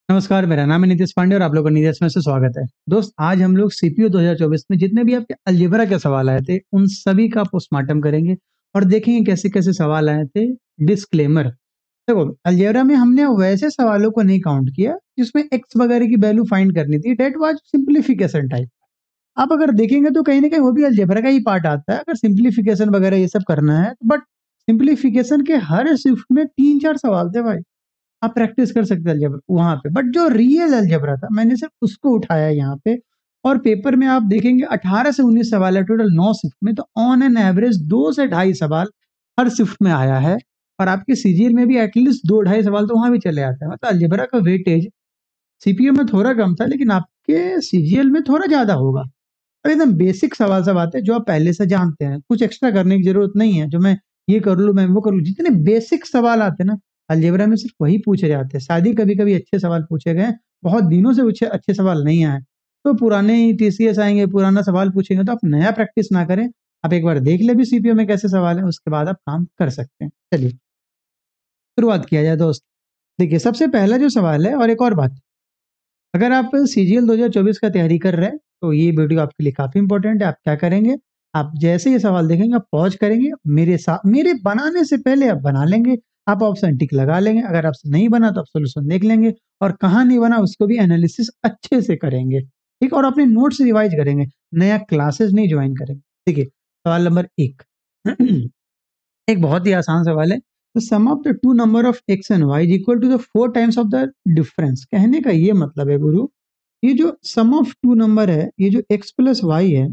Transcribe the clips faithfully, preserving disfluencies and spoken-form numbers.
नमस्कार, मेरा नाम है नीतीश पांडे और आप लोगों का नीतीश में से स्वागत है। दोस्त, आज हम लोग सीपीयू दो हज़ार चौबीस में जितने भी आपके अलजेब्रा के सवाल आए थे, उन सभी का पोस्टमार्टम करेंगे और देखेंगे कैसे-कैसे सवाल आए थे। डिस्क्लेमर, देखो, अलजेब्रा में हमने वैसे सवालों को नहीं काउंट किया जिसमें एक्स वगैरह की वैल्यू फाइंड करनी थी। That was simplification type. आप अगर देखेंगे तो कहीं न कहीं वो भी अलजेब्रा का ही पार्ट आता है, अगर सिंप्लीफिकेशन वगैरह ये सब करना है। बट सिंप्लीफिकेशन के हर शिफ्ट में तीन चार सवाल थे भाई। आप प्रैक्टिस कर सकते हैं अलजेब्रा वहाँ पे, बट जो रियल अलजेब्रा था मैंने सिर्फ उसको उठाया यहाँ पे। और पेपर में आप देखेंगे अठारह से उन्नीस सवाल है टोटल नौ शिफ्ट में, तो ऑन एन एवरेज दो से ढाई सवाल हर शिफ्ट में आया है। और आपके सीजीएल में भी एटलीस्ट दो ढाई सवाल तो वहाँ भी चले आते हैं। मतलब अलजेब्रा का वेटेज सीपीयू में थोड़ा कम था, लेकिन आपके सीजीएल में थोड़ा ज़्यादा होगा। और एकदम बेसिक सवाल सब आते हैं जो आप पहले से जानते हैं, कुछ एक्स्ट्रा करने की ज़रूरत नहीं है, जो मैं ये कर लूँ, मैं वो कर लूँ। जितने बेसिक सवाल आते हैं ना, अलजेब्रा में सिर्फ वही पूछे जाते हैं। शायद ही कभी-कभी अच्छे सवाल पूछे गए हैं, बहुत दिनों से अच्छे अच्छे सवाल नहीं आए। तो पुराने ही टीसीएस आएँगे, पुराना सवाल पूछेंगे तो आप नया प्रैक्टिस ना करें। आप एक बार देख लें भी सीपीयू में कैसे सवाल हैं, उसके बाद आप काम कर सकते हैं। चलिए, शुरुआत किया जाए दोस्त। देखिए, सबसे पहला जो सवाल है, और एक और बात, अगर आप सीजीएल दो हज़ार चौबीस का तैयारी कर रहे हैं, तो ये वीडियो आपके लिए काफ़ी इम्पोर्टेंट है। आप क्या करेंगे, आप जैसे ये सवाल देखेंगे, आप पॉज़ करेंगे, मेरे साथ मेरे बनाने से पहले आप बना लेंगे, आप ऑप्शन टिक लगा लेंगे। अगर आपसे नहीं बना तो आप सॉल्यूशन देख लेंगे और कहाँ नहीं बना उसको भी एनालिसिस अच्छे से करेंगे, ठीक? और अपने नोट्स रिवाइज़ करेंगे, नया क्लासेस नहीं जॉइन करेंगे। देखिए, सवाल नंबर एक एक बहुत ही आसान सवाल है। The sum of the two number of X and Y is equal to the four times of the difference. कहने का ये मतलब है गुरु, ये जो सम ऑफ टू नंबर है, ये जो एक्स प्लस वाई है,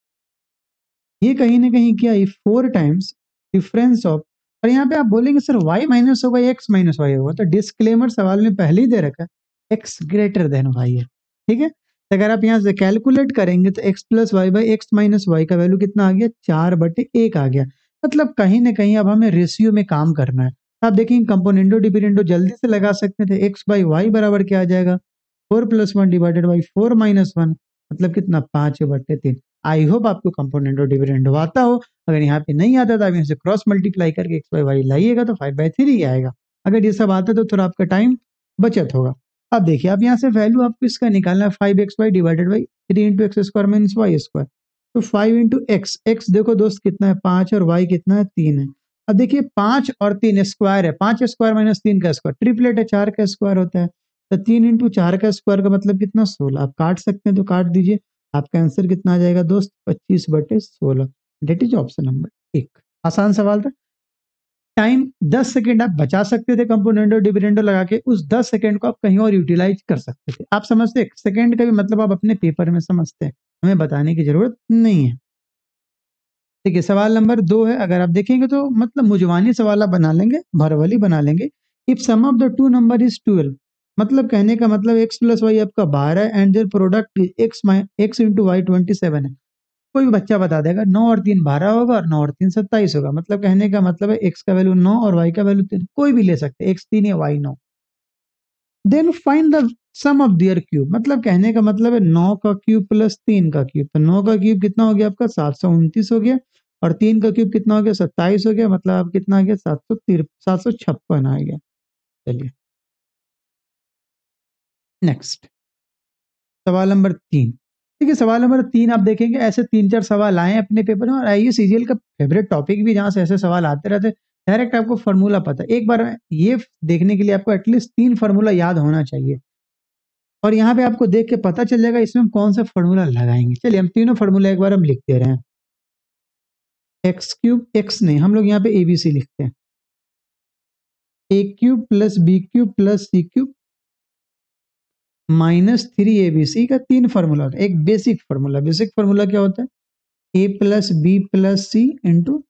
ये कहीं ना कहीं क्या है, फोर टाइम्स डिफरेंस ऑफ। और यहाँ पे आप बोलेंगे सर वाई माइनस होगा, एक्स माइनस वाई होगा, तो डिस्क्लेमर सवाल में पहले ही दे रखा है, एक्स ग्रेटर देन वाई है, ठीक है। तो अगर आप यहाँ से कैलकुलेट करेंगे तो X plus Y by X minus Y का वैल्यू कितना आ गया, चार बटे एक आ गया। मतलब कहीं ना कहीं अब हमें रेशियो में काम करना है। आप देखेंगे कंपोनेंडो डिविडेंडो जल्दी से लगा सकते थे। एक्स बाई वाई बराबर क्या आ जाएगा, four plus one divided by four minus one, मतलब कितना, पांच बटे तीन। आई होप आपको कंपोनेंट और डिविडेंड आता हो। अगर यहाँ पे नहीं आता तो आप यहाँ से क्रॉस मल्टीप्लाई करके एक्स बाई वाई लाइएगा तो फाइव बाई थ्री आएगा। अगर ये सब आता तो थोड़ा आपका टाइम बचत होगा। अब देखिए, आप यहाँ से वैल्यू आपको इसका निकालना है, five X Y divided by three into x square minus Y square. तो फाइव इंटू एक्स, एक्स देखो दोस्त कितना है, पांच, और वाई कितना है, तीन है। अब देखिए, पांच और तीन स्क्वायर है, पांच स्क्वायर माइनस तीन का स्क्वायर, ट्रिपलेट है, चार का स्क्वायर होता है। तो तीन इंटू चार का स्क्वायर का मतलब कितना, सोलह। आप काट सकते हैं तो काट दीजिए। आपका आंसर कितना आ जाएगा दोस्त, पच्चीस बटे सोलह। डेट इज ऑप्शन नंबर एक। आसान सवाल था। टाइम दस सेकंड आप बचा सकते थे कंपोनेंडो डिविडेंडो लगा के, उस दस सेकंड को आप कहीं और यूटिलाइज कर सकते थे। आप समझते हैं सेकंड का भी मतलब, आप अपने पेपर में समझते हैं, हमें बताने की जरूरत नहीं है। देखिए, सवाल नंबर दो है। अगर आप देखेंगे तो मतलब मुजवानी सवाल आप बना लेंगे, भरवली बना लेंगे। If sum of the two number is twelve, मतलब कहने का मतलब एक्स प्लस वाई आपका बारह and their product X X into Y twenty seven है। कोई भी बच्चा बता देगा, नौ और तीन बारह होगा और नौ और तीन सत्ताईस होगा। मतलब कहने का मतलब है एक्स का वैल्यू नौ और वाई का वैल्यू तीन, कोई भी ले सकते हैं, एक्स तीन या वाई नौ। Then find the sum of their cube, मतलब कहने का मतलब है नौ का क्यूब प्लस तीन का क्यूब। तो नौ का क्यूब कितना हो गया आपका, सात सौ उनतीस हो गया, और तीन का क्यूब कितना हो गया, सत्ताईस हो गया। मतलब आप कितना आ गया, सात सौ तिर सात सौ छप्पन आ गया। चलिए, नेक्स्ट सवाल नंबर तीन। देखिए, सवाल नंबर तीन आप देखेंगे, ऐसे तीन चार सवाल आए अपने पेपर में, और आइए सीजीएल का फेवरेट टॉपिक भी, जहां से ऐसे सवाल आते रहते, डायरेक्ट आपको फॉर्मूला पता है। एक बार ये देखने के लिए आपको एटलीस्ट तीन फॉर्मूला याद होना चाहिए, और यहाँ पे आपको देख के पता चल जाएगा इसमें हम कौन सा फॉर्मूला लगाएंगे। चलिए, हम तीनों फॉर्मूला एक बार हम लिख दे रहे हैं। एक्स क्यूब, एक्स नहीं, हम लोग यहाँ पे एबीसी लिखते हैं। A cube plus B cube plus C cube minus three ABC का तीन फार्मूला होता है। एक बेसिक फार्मूला, बेसिक फार्मूला क्या होता है, ए प्लस बी प्लस सी इंटू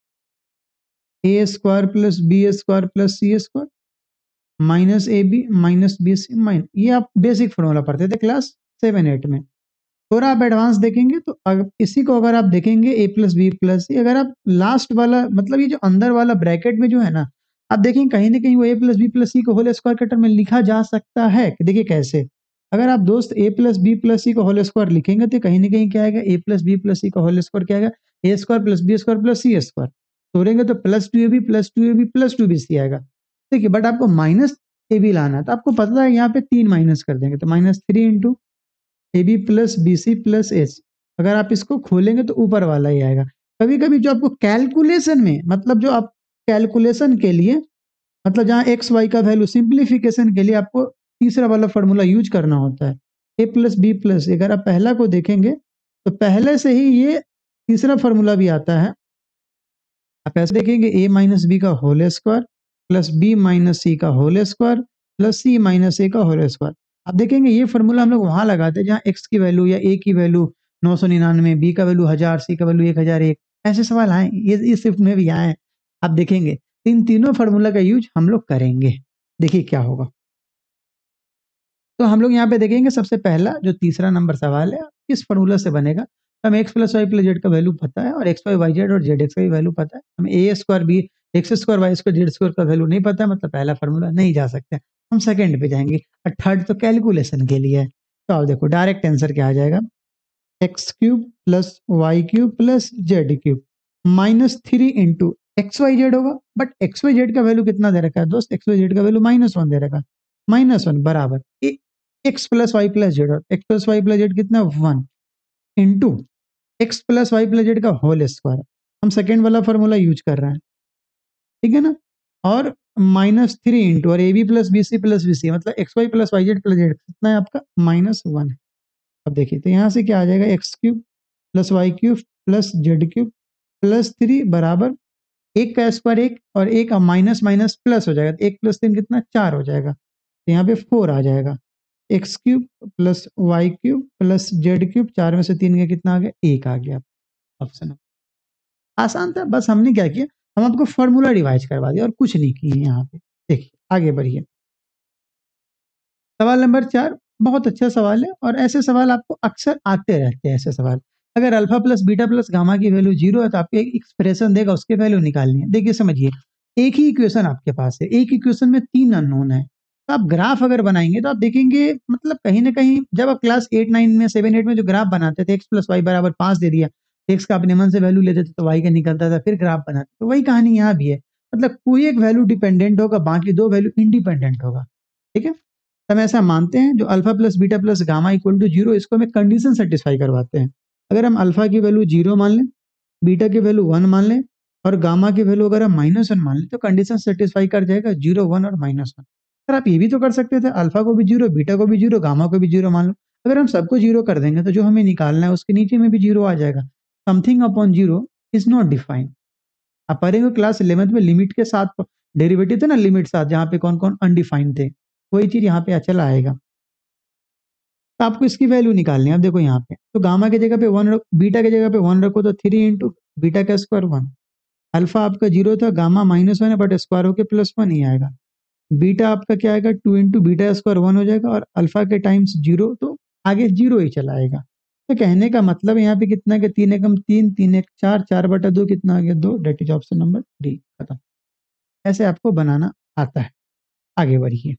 ए square plus B square plus C square minus ए B minus B C minus. ये आप बेसिक फार्मूला पढ़ते थे क्लास सेवन एट में। थोड़ा आप एडवांस देखेंगे तो अगर इसी को अगर आप देखेंगे A plus B plus C, अगर आप लास्ट वाला मतलब ये जो अंदर वाला ब्रैकेट में जो है ना, आप देखेंगे कहीं ना कहीं वो A plus B plus C को होल स्क्वायर के टर्म में लिखा जा सकता है। देखिए कैसे, अगर आप दोस्त A plus B plus C को होल स्क्वायर लिखेंगे तो कहीं ना कहीं क्या आएगा, ए प्लस बी प्लस सी का होल स्क्वायर क्या आएगा, A square plus B square plus C square. तोड़ेंगे तो plus two A B plus two A B plus two B C आएगा। देखिए, बट आपको माइनस ए बी लाना है, तो आपको पता है यहाँ पे तीन माइनस कर देंगे, तो minus three into A B plus B C plus H. अगर आप इसको खोलेंगे तो ऊपर वाला ही आएगा। कभी कभी जो आपको कैलकुलेशन में, मतलब जो आप कैलकुलेशन के लिए, मतलब जहाँ एक्स वाई का वैल्यू सिंप्लीफिकेशन के लिए आपको तीसरा वाला फॉर्मूला यूज करना होता है, ए प्लस बी प्लस। अगर आप पहला को देखेंगे तो पहले से ही ये तीसरा फॉर्मूला भी आता है। आप ऐसे देखेंगे ए माइनस बी का whole square plus B minus C का whole square plus C minus A का होल स्क्वायर। आप देखेंगे ये फॉर्मूला हम लोग वहां लगाते हैं जहाँ एक्स की वैल्यू या ए की वैल्यू नौ सौ निन्यानवे, बी का वैल्यू हजार, सी का वैल्यू एक हजार एक। ऐसे सवाल आए, ये इस शिफ्ट में भी आए हैं। आप देखेंगे इन तीनों फार्मूला का यूज हम लोग करेंगे। देखिए क्या होगा। तो हम लोग यहाँ पे देखेंगे सबसे पहला जो तीसरा नंबर सवाल है किस फॉर्मूला से बनेगा। हमें X plus Y plus Z का वैल्यू पता है और एक्स वाई वाई जेड और जेड एक्स का भी वैल्यू पता है। हमें A square B X square Y square Z square का वैल्यू नहीं पता है, मतलब पहला फॉर्मूला नहीं जा सकते। हम सेकंड पे जाएंगे और थर्ड तो कैलकुलेशन के लिए है। तो आप देखो डायरेक्ट आंसर क्या आ जाएगा, X cube plus Y cube plus Z cube minus three into X Y Z होगा। बट एक्स वाई जेड का वैल्यू कितना दे रखा है दोस्त, एक्स वाई जेड का वैल्यू माइनस वन दे रखा है। माइनस वन बराबर X plus Y plus Z, और X plus Y plus Z कितना one into x plus Y plus Z का होल स्क्वायर। हम सेकेंड वाला फॉर्मूला यूज कर रहे हैं, ठीक है ना। और माइनस थ्री इंटू और A B plus B C plus B C, मतलब X Y plus Y Z plus Z कितना है आपका माइनस वन है। अब देखिए तो यहाँ से क्या आ जाएगा, X cube plus Y cube plus Z cube plus three बराबर एक का स्क्वायर एक और एक माइनस माइनस प्लस हो जाएगा, एक प्लस तीन कितना चार हो जाएगा। तो यहाँ पे फोर आ जाएगा। X cube plus Y cube plus Z cube, चार में से तीन का कितना आ गया, एक आ गया। ऑप्शन आसान था, बस हमने क्या किया, हम आपको फॉर्मूला रिवाइज करवा दिया और कुछ नहीं किए यहाँ पे। देखिए आगे बढ़िए। सवाल नंबर चार बहुत अच्छा सवाल है और ऐसे सवाल आपको अक्सर आते रहते हैं। ऐसे सवाल, अगर alpha plus beta plus gamma की वैल्यू जीरो है तो आपको एक एक्सप्रेशन देगा, उसकी वैल्यू निकालनी है। देखिए समझिए, एक ही इक्वेशन आपके पास है, एक इक्वेशन में तीन अननोन है। तो आप ग्राफ अगर बनाएंगे तो आप देखेंगे, मतलब कहीं ना कहीं जब आप क्लास एट नाइन में सेवन एट में जो ग्राफ बनाते थे, एक्स प्लस वाई बराबर पांच दे दिया, एक्स का अपने मन से वैल्यू लेते थे तो वाई का निकलता था, फिर ग्राफ बनाते। तो वही कहानी यहाँ भी है, मतलब कोई एक वैल्यू डिपेंडेंट होगा, बाकी दो वैल्यू इंडिपेंडेंट होगा। ठीक है, हम ऐसा मानते हैं जो alpha plus beta plus gamma equal to zero, इसको हमें कंडीशन सेटिस्फाई करवाते हैं। अगर हम अल्फा की वैल्यू जीरो मान लें, बीटा की वैल्यू वन मान लें और गामा की वैल्यू अगर हम माइनस वन मान लें, तो कंडीशन सेटिस्फाई कर जाएगा जीरो वन और माइनस वन। सर आप ये भी तो कर सकते थे, अल्फा को भी जीरो, बीटा को भी जीरो, गामा को भी जीरो मान लो। अगर हम सबको जीरो कर देंगे तो जो हमें निकालना है उसके नीचे में भी जीरो आ जाएगा। Something upon zero is not defined. आप पढ़ेंगे क्लास इलेवेंथ में लिमिट के साथ डेरिवेटिव थे ना, लिमिट साथ, जहाँ पे कौन कौन अनडिफाइंड थे, वही चीज यहाँ पे चला आएगा। तो आपको इसकी वैल्यू निकालनी है। अब देखो यहाँ पे तो गामा की जगह पे वन रखो, बीटा की जगह पे वन रखो, तो थ्री इंटू बीटा का स्क्वायर वन। अल्फा आपका जीरो था, गामा माइनस वन है, बट स्क्वायर होके प्लस वन ही आएगा। बीटा आपका क्या आएगा, two into beta square one हो जाएगा, और अल्फा के टाइम्स जीरो, तो आगे जीरो ही चला आएगा। तो कहने का मतलब यहाँ पे कितना है, तीन एकम तीन, तीन एक चार, चार बटा दो कितना आ गया, दो। That is option number D, खत्म। ऐसे आपको बनाना आता है। आगे बढ़िए।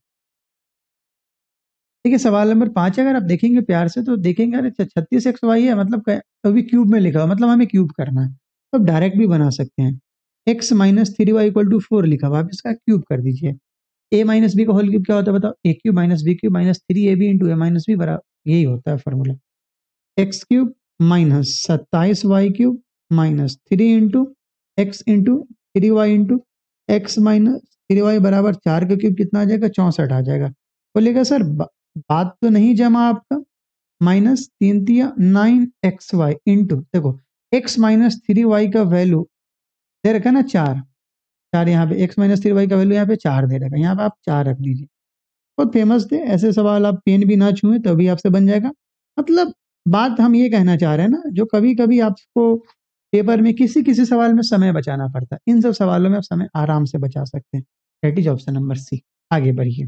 देखिए सवाल नंबर पांच, अगर आप देखेंगे प्यार से तो देखेंगे अरे छत्तीस एक्स वाई है, मतलब अभी क्यूब में लिखा हुआ, मतलब हमें क्यूब करना है। तो आप डायरेक्ट भी बना सकते हैं, x minus three Y equal to four लिखा हुआ, आप इसका क्यूब कर दीजिए। ए माइनस बी का होल क्यूब क्या होता है बताओ, A cube minus B cube minus three A B into A minus B बराबर, यही होता है फॉर्मूला। एक्स क्यूब माइनस सत्ताईस Y cube minus three into X into three Y into x minus three Y बराबर चार का cube कितना आ जाएगा, चौसठ आ जाएगा। बोलेगा सर बात तो नहीं जमा आपका, माइनस तीन तिया नाइन एक्स वाई इंटू, देखो एक्स माइनस थ्री वाई का वैल्यू दे रखा ना चार, चार यहाँ पे एक्स माइनस थ्री वाई का वैल्यू यहाँ पे चार दे रखा, यहाँ पे आप चार रख दीजिए। बहुत फेमस थे ऐसे सवाल, आप पेन भी ना छुए तभी आपसे बन जाएगा। मतलब बात हम ये कहना चाह रहे हैं ना, जो कभी कभी आपको पेपर में किसी किसी सवाल में समय बचाना पड़ता है, इन सब सवालों में आप समय आराम से बचा सकते हैं। That is option number C. आगे बढ़िए।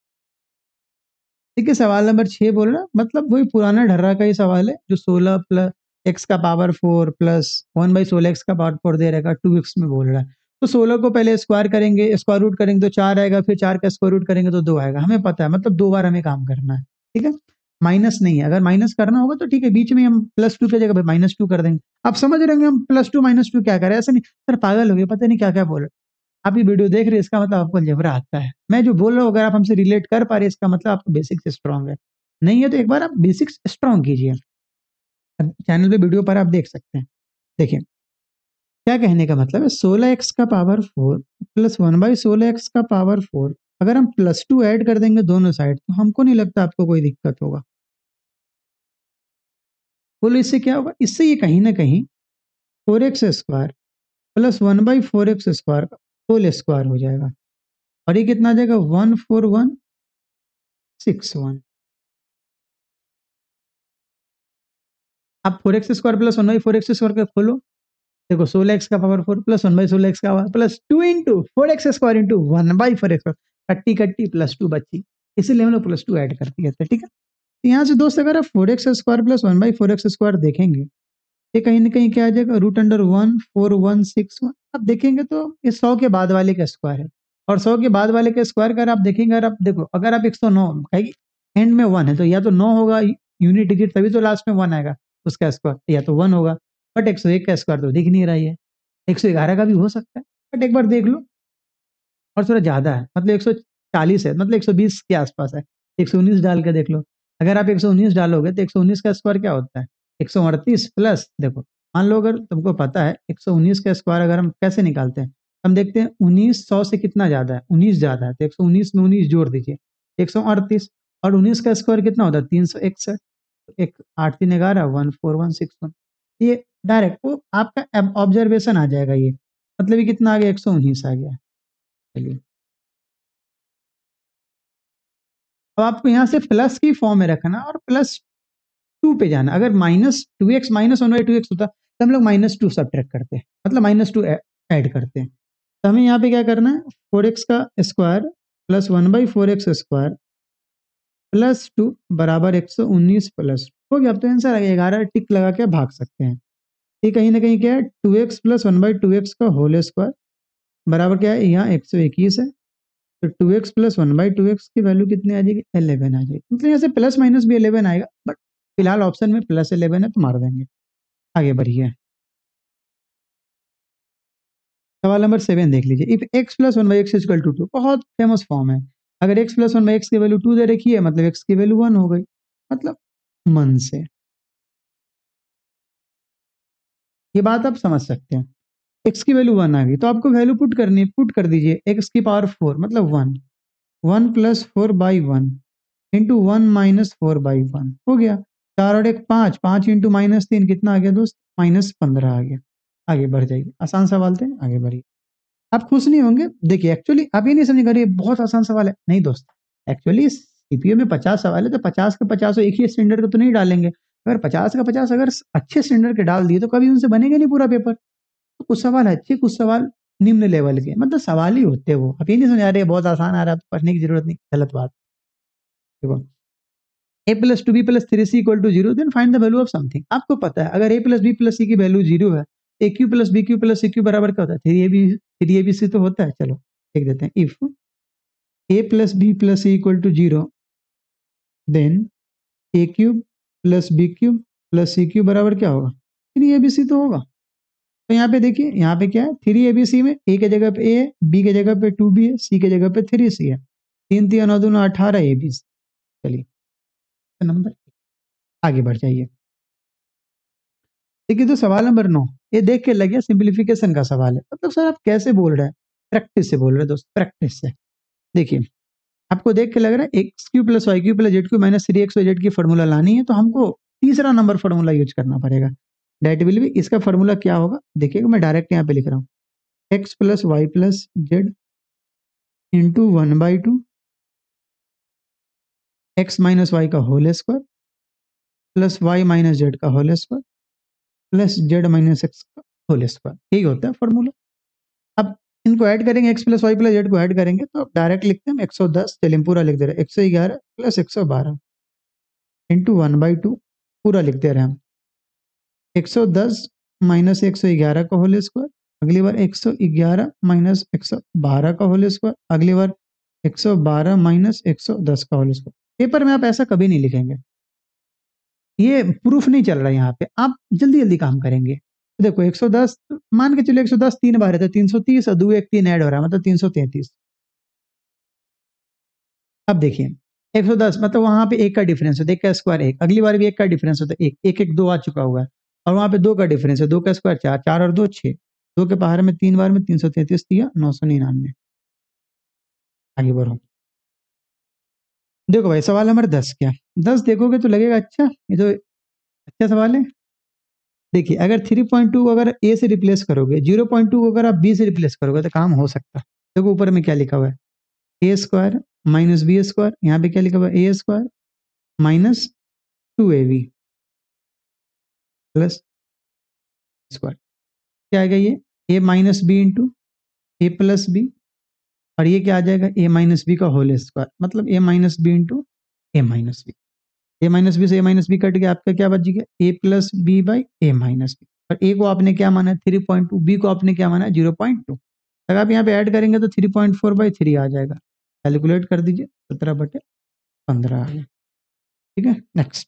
देखिए सवाल नंबर छह बोल रहा, मतलब वही पुराना ढर्रा का ही सवाल है, जो सोलह प्लस एक्स का power four plus one by सोलह एक्स का पावर फोर दे रहेगा, टू एक्स में बोल रहा है। तो सोलह को पहले स्क्वायर करेंगे, स्क्वायर रूट करेंगे तो चार आएगा, फिर चार का स्क्वायर रूट करेंगे तो दो आएगा, हमें पता है, मतलब दो बार हमें काम करना है। ठीक है, माइनस नहीं है, अगर माइनस करना होगा तो ठीक है, बीच में हम प्लस टू की जगह माइनस टू कर देंगे। आप समझ रहे होंगे हम प्लस टू माइनस टू क्या करें, ऐसा नहीं सर पागल हो गए, पता नहीं क्या क्या बोल रहे। आप ये वीडियो देख रहे हैं इसका मतलब आपको अलजेब्रा आता है। मैं जो बोल रहा हूँ अगर आप हमसे रिलेट कर पा रहे हैं इसका मतलब आपका बेसिक्स स्ट्रॉन्ग है। नहीं है तो एक बार आप बेसिक्स स्ट्रॉन्ग कीजिए। अब चैनल पे वीडियो पर आप देख सकते हैं। देखिए, क्या कहने का मतलब है सोलह एक्स का power four plus one by सोलह एक्स का पावर फोर अगर हम प्लस टू ऐड कर देंगे दोनों साइड तो हमको नहीं लगता आपको कोई दिक्कत होगा। बोलो इससे क्या होगा? इससे ये कहीं न कहीं four X square plus one by four X square का होल स्क्वायर हो जाएगा और ये कितना आ जाएगा one four one six one. आप four X square plus one by four X square का खोलो, देखो सोलह एक्स का power four plus one by सोलह एक्स का power plus two into four X square into one by four X कट्टी कट्टी प्लस टू बच्ची, इसीलिए हम लोग प्लस टू ऐड कर दिए थे। ठीक है, तो यहाँ से दोस्त अगर आप four X square plus one by four X square देखेंगे, ये कहीं ना कहीं क्या आ जाएगा root under one four one six one. आप देखेंगे तो ये सौ के बाद वाले का स्क्वायर है और सौ के बाद वाले का स्क्वायर अगर आप देखेंगे, अगर आप देखो अगर आप एक सौ नौ एंड में वन है तो या तो नौ होगा यूनिट डिजिट, तभी तो लास्ट में वन आएगा उसका स्क्वायर, या तो वन होगा। बट एक सौ एक का स्क्वायर तो दिख नहीं रही है, एक सौ ग्यारह का भी हो सकता है, बट एक बार देख लो। और थोड़ा ज़्यादा है मतलब एक सौ चालीस है, मतलब एक सौ बीस के आसपास है, एक सौ उन्नीस डाल के देख लो। अगर आप एक सौ उन्नीस डालोगे तो एक सौ उन्नीस का स्क्वायर क्या होता है एक सौ अड़तीस प्लस, देखो मान लो अगर तुमको पता है एक सौ उन्नीस का स्क्वायर अगर हम कैसे निकालते हैं, हम देखते हैं उन्नीस सौ से कितना ज़्यादा है, उन्नीस ज़्यादा है तो एक सौ उन्नीस में उन्नीस जोड़ दीजिए एक सौ अड़तीस, और उन्नीस का स्क्वायर कितना होता है तीन सौ इकसठ, एक आठ तीन ग्यारह one four one six one. ये डायरेक्ट वो आपका ऑब्जर्वेशन आ जाएगा, ये मतलब ये कितना आ गया एक सौ उन्नीस आ गया। चलिए अब आपको यहाँ से प्लस की फॉर्म में रखना और प्लस टू पे जाना। अगर minus two X minus one by two X होता तो हम लोग माइनस टू सब्ट्रैक्ट करते हैं, मतलब माइनस टू ऐड करते हैं। तो हमें यहाँ पे क्या करना है फोर एक्स का square plus one by four X square plus two बराबर एक सौ उन्नीस प्लस हो गया। अब तो आंसर आ गया, ग्यारह टिक लगा के भाग सकते हैं। ये कहीं ना कहीं क्या है two x plus one by two X का होल स्क्वायर बराबर क्या है यहाँ एक सौ इक्कीस है। तो two x plus one by two X की वैल्यू कितनी आ जाएगी इलेवन आ जाएगी, मतलब यहाँ से प्लस माइनस भी इलेवन आएगा, बट फिलहाल ऑप्शन में प्लस इलेवन है तो मार देंगे। आगे बढ़िए, सवाल नंबर सेवन देख लीजिए। If X plus one by x equal to two, बहुत फेमस फॉर्म है। अगर X plus one by x की वैल्यू टू दे रखी है मतलब एक्स की वैल्यू वन हो गई, मतलब मन से ये बात आप समझ सकते हैं। एक्स की वैल्यू वन आ गई तो आपको वैल्यू पुट करनी है, पुट कर दीजिए एक्स की पावर फोर मतलब one, one plus four by one into one minus four by one हो गया। चार और एक पाँच, पाँच इंटू माइनस तीन कितना आ गया दोस्त माइनस पंद्रह आ गया। आगे बढ़ जाइए, आसान सवाल थे, आगे बढ़िए। आप खुश नहीं होंगे, देखिए एक्चुअली आप ये नहीं समझ रहे बहुत आसान सवाल है, नहीं दोस्त। एक्चुअली सीपीयू में पचास सवाल है तो पचास के पचास एक ही स्टैंडर्ड का तो नहीं डालेंगे। अगर पचास का पचास अगर अच्छे स्टैंडर्ड के डाल दिए तो कभी उनसे बनेगा नहीं पूरा पेपर। तो कुछ सवाल अच्छे कुछ सवाल निम्न लेवल के, मतलब सवाल ही होते हैं वो। आप ये नहीं समझा रहे बहुत आसान आ रहा है तो पढ़ने की जरूरत नहीं, गलत बात। देखो A plus two B plus three C equal to zero then find the value of something. आपको पता है अगर ए प्लस बी प्लस सी की वैल्यू जीरो है, ए cube plus B cube plus C cube बराबर क्या होता है three A B, three A B C तो होता है। चलो देख देते हैं, if A plus B plus C equal to zero then A cube plus B cube plus C cube बराबर क्या होगा थ्री ए बी सी तो होगा। तो यहाँ पे देखिए यहाँ पे क्या है थ्री ए बी सी में ए के जगह पे ए है, बी के जगह पे टू बी है, सी के जगह पे थ्री सी है, तीन तीन नौ दूनो अठारह ए बी सी। चलिए नंबर आगे बढ़ जाइए। देखिए तो सवाल नंबर नौ, ये देख के लगे सिंप्लीफिकेशन का सवाल है, मतलब सर आप कैसे बोल रहे हैं, प्रैक्टिस से बोल रहे हैं दोस्त, प्रैक्टिस से। देखिए आपको देख के लग रहा है X cube plus Y cube plus Z cube minus three x Y Z की फॉर्मूला लानी है, तो हमको तीसरा नंबर फॉर्मूला यूज करना पड़ेगा। डेट विल बी, इसका फॉर्मूला क्या होगा देखिएगा, मैं डायरेक्ट यहाँ पे लिख रहा हूँ X plus Y plus Z into one by two X minus Y का whole square plus Y minus Z का whole square plus Z minus x का होल स्क्वायर, यही होता है फॉर्मूला। अब इनको ऐड करेंगे X plus Y plus Z को ऐड करेंगे तो डायरेक्ट लिखते हैं एक सौ दस, चलिए पूरा लिख दे रहे हैं एक सौ ग्यारह प्लस एक सौ बारह इंटू वन बाई टू, पूरा लिख दे रहे हैं हम एक सौ दस माइनस एक सौ ग्यारह का होल स्क्वायर, अगली बार एक सौ ग्यारह माइनस एक सौ बारह का होल स्क्वायर, अगली बार एक सौ बारह माइनस एक सौ दस का होल स्क्वायर। पेपर में आप ऐसा कभी नहीं लिखेंगे, ये प्रूफ नहीं चल रहा है यहाँ पे, आप जल्दी जल्दी काम करेंगे। देखो एक सौ दस मान के चलो एक सौ दस तीन बार है तो तीन सौ तीस और दो एक तीन ऐड हो रहा है मतलब तीन सौ तैंतीस। अब देखिए एक सौ दस मतलब वहां पे एक का डिफरेंस है, एक का स्क्वायर एक, अगली बार भी एक का डिफरेंस होता है, एक एक एक दो आ चुका हुआ है, और वहां पे दो का डिफरेंस है, दो का स्क्वायर चार, चार और दो छह, दो के बाहर में तीन बार में तीन सौ तैंतीस दिया नौ सौ निन्यानवे। आगे बढ़ो। देखो भाई सवाल नंबर दस क्या, दस देखोगे तो लगेगा अच्छा ये तो अच्छा सवाल है। देखिए अगर थ्री पॉइंट टू अगर ए से रिप्लेस करोगे, जीरो पॉइंट टू अगर आप बी से रिप्लेस करोगे तो काम हो सकता है। देखो ऊपर में क्या लिखा हुआ है, A square minus B square, यहाँ पे क्या लिखा हुआ है A square minus two A B plus square. क्या आएगा ये, A minus B into A plus B, और ये क्या आ जाएगा ए माइनस बी का होल स्क्वायर, मतलब ए minus B into A minus B. A minus B से ए माइनस बी कट गया, आपका क्या बच गया a plus b by a minus b, और ए को आपने क्या माना है थ्री पॉइंट टू, बी को आपने क्या माना है जीरो पॉइंट टू। अगर आप यहाँ पे ऐड करेंगे तो three point four by three आ जाएगा, कैलकुलेट कर दीजिए सत्रह बटे पंद्रह आ गया। ठीक है नेक्स्ट।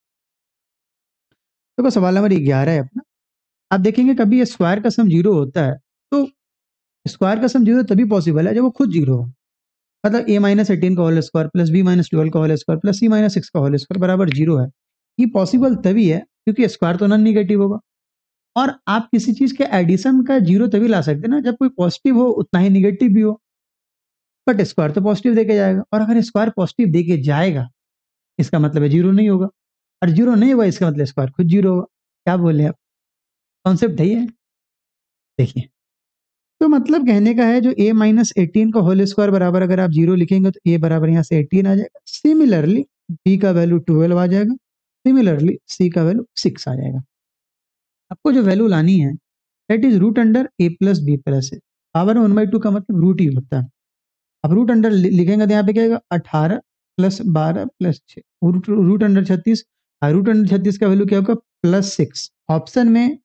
देखो सवाल नंबर ग्यारह है अपना। आप देखेंगे कभी स्क्वायर का सम जीरो होता है तो स्क्वायर का सम जीरो तभी पॉसिबल है जब वो खुद जीरो हो, मतलब ए माइनस एटीन का whole square plus B minus twelve का होल स्क्वायर प्लस सी माइनस सिक्स का होल स्क्वायर बराबर जीरो है। ये पॉसिबल तभी है क्योंकि स्क्वायर तो नॉन निगेटिव होगा, और आप किसी चीज के एडिशन का जीरो तभी ला सकते हैं ना जब कोई पॉजिटिव हो उतना ही निगेटिव भी हो, बट स्क्वायर तो पॉजिटिव देके जाएगा, और अगर स्क्वायर पॉजिटिव देके जाएगा इसका मतलब है जीरो नहीं होगा, और जीरो नहीं होगा इसका मतलब स्क्वायर खुद जीरो होगा। क्या बोले आप, कॉन्सेप्ट है ये। देखिए तो मतलब कहने का है जो a माइनस एटीन का होल स्क्वायर बराबर अगर आप जीरो लिखेंगे तो a बराबर यहाँ से एटीन आ जाएगा, सिमिलरली b का वैल्यू ट्वेल्व आ जाएगा, सिमिलरली c का वैल्यू सिक्स आ जाएगा। आपको जो वैल्यू लानी है that is root under a plus B plus a, power one by two का मतलब रूट ही होता है। अब रूट अंडर लिखेंगे तो यहाँ पे क्या आएगा अठारह प्लस बारह प्लस छः, रूट रूट अंडर छत्तीस, रूट अंडर छत्तीस का वैल्यू क्या होगा प्लस सिक्स, ऑप्शन में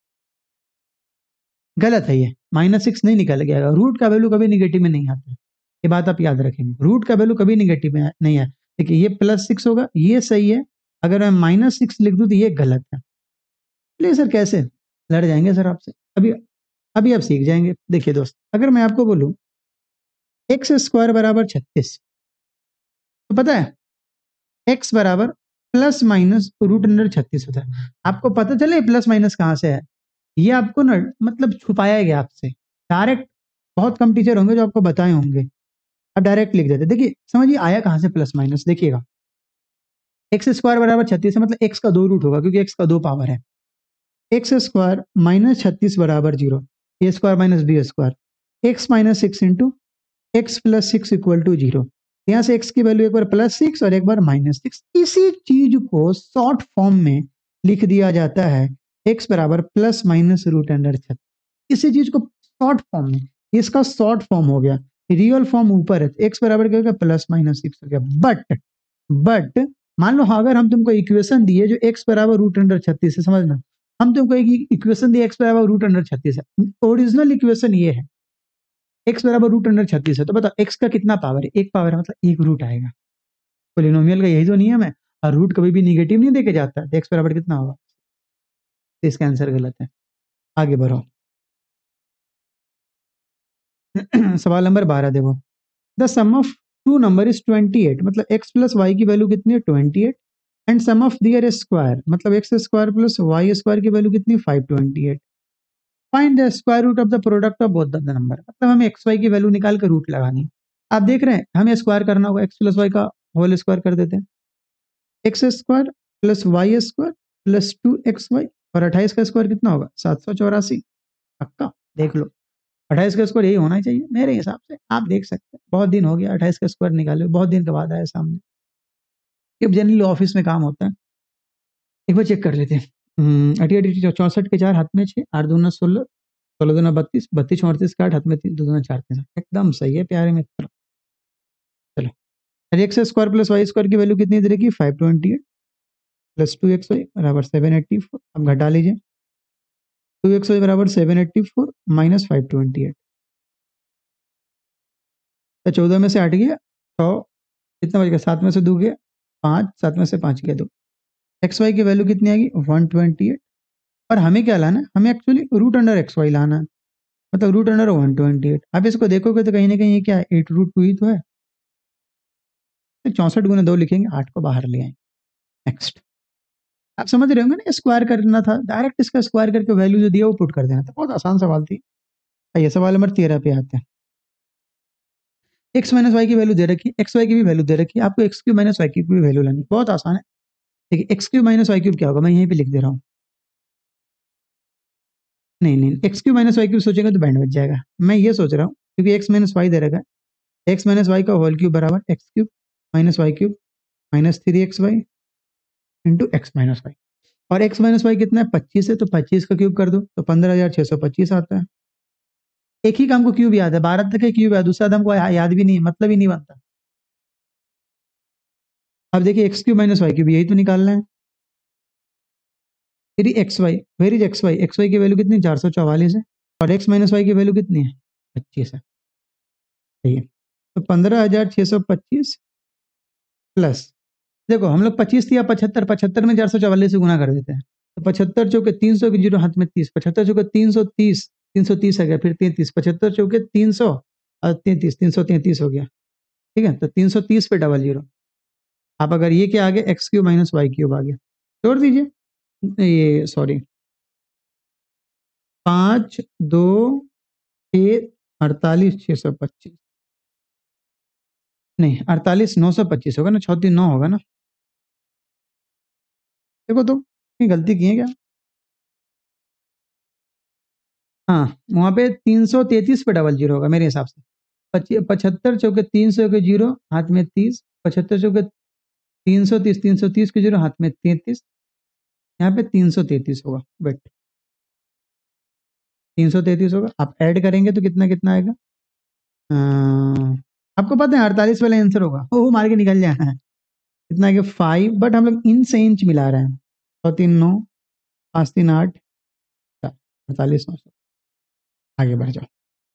गलत है ये, माइनस सिक्स नहीं निकल गया, रूट का वैल्यू कभी निगेटिव में नहीं आता है, ये बात आप याद रखेंगे, रूट का वैल्यू कभी निगेटिव में नहीं है। देखिए ये प्लस सिक्स होगा ये सही है, अगर मैं माइनस सिक्स लिख दूं तो ये गलत है। चलिए सर कैसे, लड़ जाएंगे सर आपसे, अभी अभी आप सीख जाएंगे। देखिए दोस्त अगर मैं आपको बोलूं एक्स स्क्वायर बराबर छत्तीस, तो पता है एक्स बराबर प्लस माइनस रूट अंडर छत्तीस होता है, आपको पता चले प्लस माइनस कहाँ से है, ये आपको ना मतलब छुपाया गया आपसे, डायरेक्ट बहुत कम टीचर होंगे जो आपको बताए होंगे, अब डायरेक्ट लिख देते। देखिए समझिए आया कहाँ से प्लस माइनस, देखिएगा एक्स स्क्वायर बराबर छत्तीस है मतलब एक्स का दो रूट होगा क्योंकि एक्स का दो पावर है, एक्स स्क्वायर माइनस छत्तीस बराबर zero, a square minus B square, x minus six into x plus six equal to zero, यहाँ से एक्स की वैल्यू एक बार प्लस सिक्स और एक बार माइनस सिक्स, इसी चीज को शॉर्ट फॉर्म में लिख दिया जाता है एक्स बराबर प्लस माइनस रूट अंडर छत्तीस, इसी चीज को शॉर्ट फॉर्म में, इसका शॉर्ट फॉर्म हो गया, रियल फॉर्म ऊपर है एक्स बराबर क्या हो गया प्लस माइनस सिक्स हो गया। बट बट मान लो हाँ, अगर हम तुमको इक्वेशन दिए जो एक्स बराबर रूट अंडर छत्तीस है, समझना हम तुमको एक इक्वेशन दिए एक्स बराबर रूट अंडर छत्तीस है, ओरिजिनल इक्वेशन ये है एक्स बराबर रूट अंडर छत्तीस है, तो बताओ एक्स का कितना पावर है, एक पावर है मतलब एक रूट आएगा, पोलिनोमियल का यही तो नियम है, और रूट कभी भी निगेटिव नहीं देके जाता है, तो एक्स बराबर कितना होगा, तो इसका आंसर गलत है। आगे बढ़ो। सवाल नंबर बारह देखो, the sum of two number is twenty eight, मतलब एक्स प्लस वाई की वैल्यू कितनी है twenty eight, and sum of their square मतलब x square plus y square की वैल्यू कितनी five twenty eight, find the square root of the product of both the number, मतलब हमें x y की value निकाल कर रूट लगानी है। आप देख रहे हैं हमें स्क्वायर करना होगा, एक्स प्लस वाई का होल स्क्वायर कर देते हैं, x square plus y square plus two x y, और अट्ठाईस का स्क्वायर कितना होगा सात सौ चौरासी, पक्का देख लो अट्ठाईस का स्क्वायर यही होना चाहिए मेरे हिसाब से, आप देख सकते हैं बहुत दिन हो गया अट्ठाईस का स्क्वायर निकाले, बहुत दिन के बाद आया सामने, ये जनरली ऑफिस में काम होता है। एक बार चेक कर लेते हैं, अटी अटी चौसठ के चार हाथ में छः, आठ दूना सोलह, सोलह दूना बत्तीस, बत्तीस चौंतीस का आठ हाथ में तीन, दो दूना चार तीन, एकदम सही है प्यारे मित्र। चलो x square plus y square की वैल्यू कितनी दे रखी five twenty eight plus two x y बराबर सेवन एट्टी फोर, अब घटा लीजिए, टू एक्स वाई बराबर seven eighty four minus five twenty eight, तो चौदह में से आठ गया छः, कितना बच गया सात में से दो गया पाँच, सात में से पाँच गया दो, एक्स वाई की वैल्यू कितनी आएगी वन ट्वेंटी एट और हमें क्या लाना है, हमें actually root under x y लाना है, मतलब root under one twenty eight. आप इसको देखोगे तो कहीं ना कहीं ये क्या है, एट रूट टू ही तो है। तो चौंसठ गुना दो लिखेंगे, आठ को बाहर ले आएंगे। नेक्स्ट, आप समझ रहे होंगे ना, स्क्वायर करना था, डायरेक्ट इसका स्क्वायर करके वैल्यू जो दिया वो पुट कर देना था, बहुत आसान सवाल थी। ये सवाल नंबर तेरह पे आते हैं। एक्स माइनस वाई की वैल्यू दे रखी है, एक्स वाई की भी वैल्यू दे रखी है, आपको एक्स क्यू माइनस वाई की भी वैल्यू लानी, बहुत आसान है। देखिए x cube minus y cube क्या होगा, मैं यहीं पे लिख दे रहा हूँ। नहीं नहीं, x cube minus y cube सोचेंगे तो बैंड बच जाएगा। मैं ये सोच रहा हूँ क्योंकि एक्स माइनस वाई दे रखा है, एक्स माइनस वाई का होल क्यूब बराबर x cube minus y cube minus three x Y into x minus y. और एक्स माइनस वाई कितना है, पच्चीस है, तो पच्चीस का क्यूब कर दो तो पंद्रह हजार छह सौ पच्चीस आता है। एक ही काम को क्यूब याद है, बारह तक का क्यूब याद, दूसरा हमको याद भी नहीं, मतलब ही नहीं बनता। अब देखिए x cube minus y cube, यही तो निकालना है। फिर x y, where is x y, x y की वैल्यू कितनी, चार सौ चौवालीस है, और एक्स माइनस वाई की वैल्यू कितनी है, पच्चीस है। ठीक है, तो पंद्रह हजार छह सौ पच्चीस प्लस, देखो हम लोग पच्चीस या पचहत्तर, पचहत्तर में चार सौ चवालीस से गुना कर देते हैं, तो पचहत्तर चौके तीन सौ की जीरो हाथ में तीस, पचहत्तर चौके तीन सौ तीस, तीन सौ तीस आ गया, फिर तैंतीस, पचहत्तर चौके तीन सौ और तैंतीस, तीन सौ तैंतीस हो गया। ठीक है, तो तीन सौ तीस पे डबल जीरो। आप अगर ये क्या आ गया, x cube minus y cube आ गया, छोड़ दीजिए, ये सॉरी, पाँच दो छः अड़तालीस छः सौ पच्चीस, नहीं अड़तालीस नौ सौ पच्चीस होगा ना, छः तीन नौ होगा ना। देखो तो ये गलती की है क्या, हाँ वहाँ पे तीन सौ तैंतीस पे डबल जीरो होगा मेरे हिसाब से। पच्ची पचहत्तर चौके तीन सौ के जीरो हाथ में तीस, पचहत्तर चौके तीन सौ तीस, तीन सौ तीस के जीरो हाथ में तैंतीस, यहाँ पे तीन सौ तैंतीस होगा, बेट तीन सौ तैंतीस होगा। आप ऐड करेंगे तो कितना कितना आएगा, अ, आपको पता है अड़तालीस वाला आंसर होगा, वो मार के निकल जाए। कितना है फाइव, बट हम लोग इन से इंच मिला रहे हैं, सौ तीन नौ, पाँच तीन आठ, अड़तालीस नौ सौ। आगे बढ़ जाओ,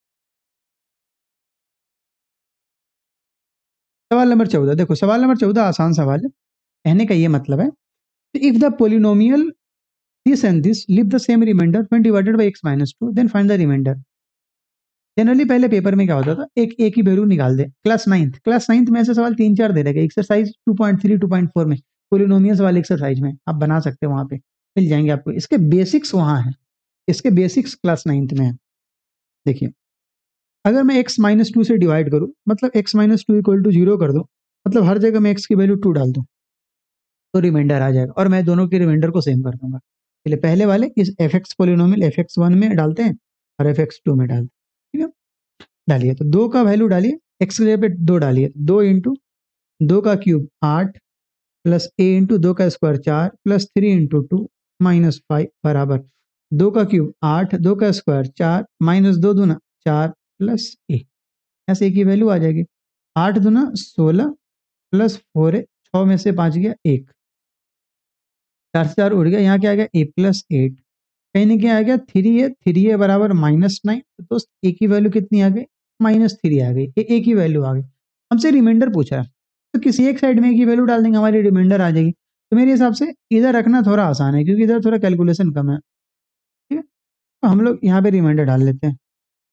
सवाल नंबर चौदह देखो, सवाल नंबर चौदह आसान सवाल है। कहने का ये मतलब है, if the polynomial this and this leave the same remainder when divided by x minus two, then find the remainder. Generally पहले पेपर में क्या होता था, एक एक ही वैल्यू निकाल दे। क्लास नाइन्थ क्लास नाइन्थ में ऐसे सवाल तीन चार दे रहे, exercise two point three two point four में, पोलिनोमियल्स वाले एक्सरसाइज में आप बना सकते हो, वहां पे मिल जाएंगे आपको, इसके बेसिक्स वहां है, इसके बेसिक्स क्लास नाइन्थ में है। देखिए, अगर मैं x माइनस टू से डिवाइड करूं, मतलब x minus two equal to zero कर दूं, मतलब हर जगह मैं x की वैल्यू टू डाल दूं, तो रिमाइंडर आ जाएगा, और मैं दोनों के रिमाइंडर को सेम कर दूंगा। चलिए पहले वाले इस f x polynomial f x one में डालते हैं और एफ एक्स टू में डालते हैं। ठीक है, डालिए, तो दो का वैल्यू डालिए, एक्स की जगह पे दो डालिए, दो इंटू दो का क्यूब आठ प्लस ए इंटू दो का स्क्वायर चार plus three into two minus five बराबर दो का क्यूब आठ, दो का स्क्वायर चार माइनस दो दूना चार प्लस ए, ऐसे की वैल्यू आ जाएगी, आठ दूना सोलह प्लस फोर है, छः में से पाँच गया एक, चार से चार उड़ गया, यहाँ क्या आ गया ए प्लस एट, कहीं ना कहीं आ गया थ्री है, थ्री है बराबर माइनस नाइन, तो दोस्त ए की वैल्यू कितनी आ गई, माइनस थ्री आ गई, ए की वैल्यू आ गई। हमसे रिमाइंडर पूछा है, तो किसी एक साइड में ए की वैल्यू डाल देंगे, हमारी रिमाइंडर आ जाएगी। तो मेरे हिसाब से इधर रखना थोड़ा आसान है, क्योंकि इधर थोड़ा कैलकुलेशन कम है। ठीक है, तो हम लोग यहाँ पे रिमाइंडर डाल लेते हैं।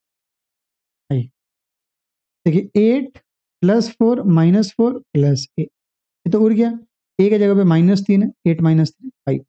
देखिए eight plus four minus four plus a, ये तो उड़ गया, ए की जगह पे माइनस तीन है, एट माइनस थ्री फाइव,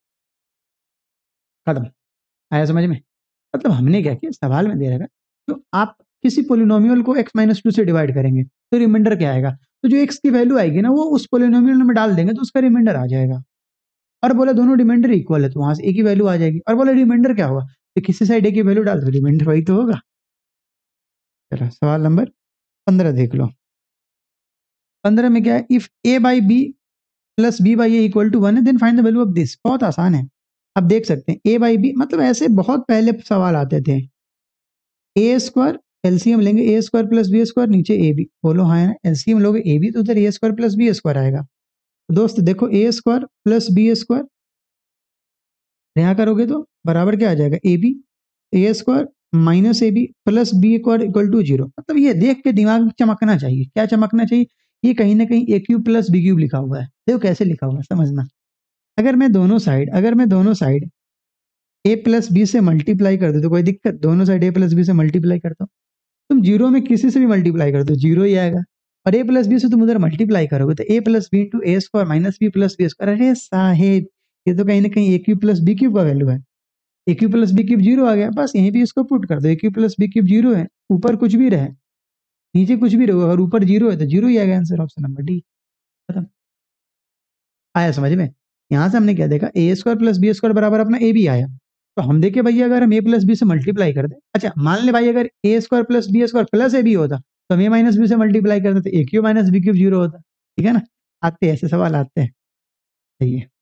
खत्म। आया समझ में, मतलब हमने क्या किया, सवाल में दे रखा, तो आप किसी पोलिनोमियल को x माइनस टू से डिवाइड करेंगे तो रिमाइंडर क्या आएगा, तो जो x की वैल्यू आएगी ना वो उस पोलिनोमियल में डाल देंगे तो उसका रिमाइंडर आ जाएगा। और बोले दोनों रिमाइंडर इक्वल है तो वहां से a की वैल्यू आ जाएगी, और बोले रिमाइंडर क्या होगा, तो किसी साइड a की वैल्यू डाल दो, रिमाइंडर वही तो होगा। चलो सवाल नंबर पंद्रह देख लो, पंद्रह में क्या है, if a by b plus b by a equal to one है, then find the value of this. बहुत आसान है, आप देख सकते हैं ए बाई बी, मतलब ऐसे बहुत पहले सवाल आते थे, ए स्क्वायर एलसीएम लेंगे, a square plus B square, नीचे ए बी, बोलो हाँ एलसीएम लोगे ए बी, तो उधर a square plus B square आएगा। तो दोस्त देखो a square plus B square यहाँ करोगे तो बराबर क्या आ जाएगा, a b, a square minus A B plus B square equal to zero. मतलब ये देख के दिमाग चमकना चाहिए, क्या चमकना चाहिए, ये कहीं ना कहीं a cube plus B cube लिखा हुआ है, देखो कैसे लिखा हुआ है समझना। अगर मैं दोनों साइड अगर मैं दोनों साइड ए प्लस बी से मल्टीप्लाई कर दो तो कोई दिक्कत, दोनों साइड ए प्लस बी से मल्टीप्लाई करता हूँ। तुम जीरो में किसी से भी मल्टीप्लाई कर दो जीरो ही आएगा, और ए प्लस बी से तुम उधर मल्टीप्लाई करोगे तो a plus b into A square minus b plus B square. अरे साहेब, ये तो कहीं ना कहीं a cube plus B cube का वैल्यू है। ए cube plus B cube zero आ गया, बस यहीं भी इसको पुट कर दो। A cube plus B cube zero है, ऊपर कुछ भी रहे नीचे कुछ भी रहे, अगर ऊपर जीरो है तो जीरो ही आएगा आंसर, ऑप्शन नंबर डी। खत्म। आया समझ में? यहाँ से हमने क्या देखा, a square plus B square बराबर अपना ए भी आया, तो हम देखे भैया अगर हम ए प्लस बी से मल्टीप्लाई कर दे, अच्छा मान ले भाई अगर a square plus B square plus a b होता तो हम ए माइनस बी से मल्टीप्लाई करते तो a cube minus B cube zero होता। ठीक है ना? आते हैं ऐसे सवाल आते हैं। सही है।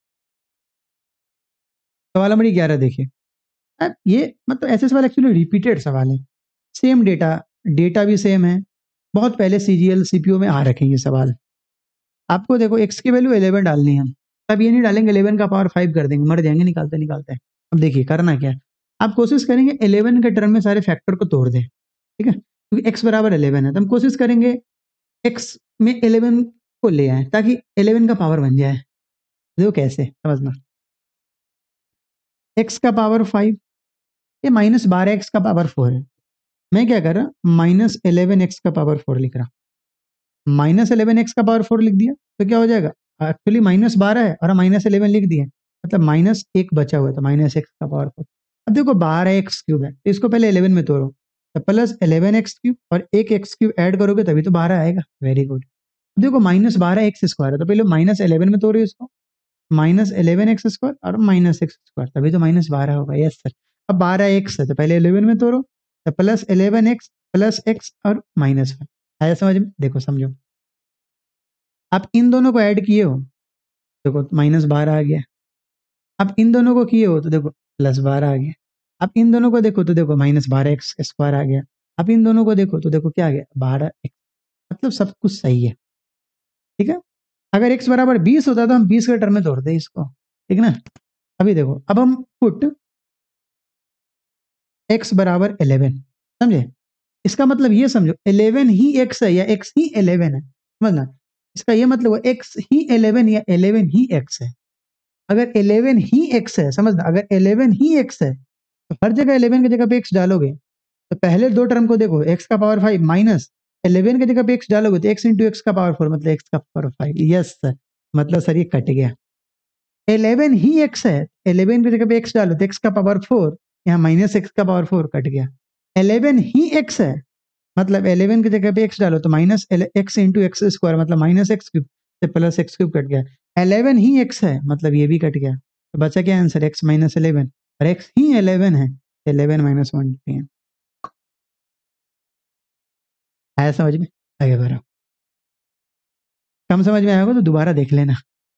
सवाल नंबर ग्यारह देखिए। अब ये मतलब ऐसे सवाल एक्चुअली रिपीटेड सवाल है, सेम डेटा, डेटा भी सेम है, बहुत पहले सीजीएल सीपीयू में आ रखे हैं ये सवाल। आपको देखो एक्स की वैल्यू इलेवन डालनी है, तब ये नहीं डालेंगे इलेवन का पावर फाइव कर देंगे, मर जाएंगे निकालते निकालते। अब देखिए करना क्या है, आप कोशिश करेंगे इलेवन के टर्म में सारे फैक्टर को तोड़ दें। ठीक है, क्योंकि एक्स बराबर इलेवन है तो हम कोशिश करेंगे एक्स में इलेवन को ले आए ताकि इलेवन का पावर बन जाए। देखो कैसे समझना, एक्स का पावर फाइव, ये माइनस बारह एक्स का पावर फोर है। मैं क्या कर रहा, माइनस इलेवन एक्स का पावर फोर लिख रहा, माइनस इलेवन एक्स का पावर फोर लिख दिया तो क्या हो जाएगा, एक्चुअली माइनस बारह है और माइनस इलेवन लिख दिया, मतलब माइनस एक बचा हुआ था, माइनस एक्स का पावर फोर। अब देखो बारह एक्स क्यूब है तो इसको पहले इलेवन में तोड़ो, तो प्लस इलेवन एक्स क्यूब और एक एक्स क्यूब ऐड करोगे तभी तो बारह आएगा। Very good. अब देखो माइनस बारह एक्स स्क्वायर है तो पहले माइनस इलेवन में तोड़ो इसको, माइनस इलेवन एक्स स्क्वायर और माइनस एक्स स्क्वायर तभी तो माइनस बारह होगा। Yes sir. अब बारह एक्स है तो पहले इलेवन में तोड़ो, तो plus eleven x plus x और माइनस वन। आया समझ में? देखो समझो, आप इन दोनों को ऐड किए हो, देखो माइनस बारह आ गया। आप इन दोनों को किए हो तो देखो प्लस बारह आ गया। आप इन दोनों को देखो तो देखो माइनस बारह एक्स स्क्वायर आ गया। आप इन दोनों को देखो तो देखो क्या आ गया, बारह एक्स। मतलब सब कुछ सही है। ठीक है, अगर एक्स बराबर बीस होता तो हम बीस के टर्म में तोड़ते इसको। ठीक ना? अभी देखो, अब हम पुट एक्स बराबर इलेवन, समझे? इसका मतलब ये समझो इलेवन ही एक्स है या एक्स ही इलेवन है, समझना। इसका ये मतलब एक्स ही इलेवन या इलेवन ही एक्स है। अगर इलेवन ही एक्स है, समझना, अगर इलेवन ही एक्स है तो हर जगह इलेवन की जगह पे एक्स डालोगे तो पहले दो टर्म को देखो, एक्स का पावर फाइव माइनस इलेवन की जगह पे एक्स डालोगे तो एक्स इंटू एक्स का पावर फोर, मतलब एक्स का पावर फाइव। यस सर, मतलब सर ये कट गया। इलेवन ही एक्स है, इलेवन की जगह पे एक्स डालो तो एक्स का पावर फोर, यहाँ माइनस एक्स का पावर फोर कट गया। इलेवन ही एक्स है, मतलब इलेवन की जगह पे एक्स डालो तो minus x into x square, मतलब माइनस एक्स क्यूब से प्लस एक्स क्यूब कट गया। इलेवन ही एक्स है, मतलब ये भी कट गया, तो बचा क्या आंसर, एक्स माइनस इलेवन, और एक्स ही इलेवन है, इलेवन माइनस वन। आया समझ में? आगे बढ़ो, कम समझ में आएगा तो दोबारा देख लेना।